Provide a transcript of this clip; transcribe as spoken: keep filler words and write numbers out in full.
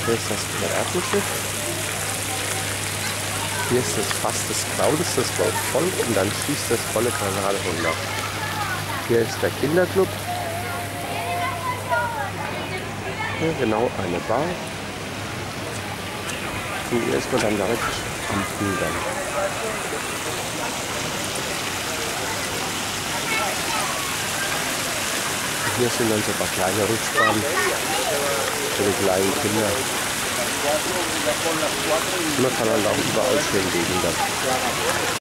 Hier ist das Piratenschiff. Hier ist das Fass des Grauens, das läuft voll und dann schießt das volle Kanal runter. Hier ist der Kinderclub. Hier genau eine Bar. Und hier ist man dann direkt am Pool dann. Hier sind dann so ein paar kleine Rutschbahnen für die kleinen Kinder. Man kann dann auch überall schön legen dann.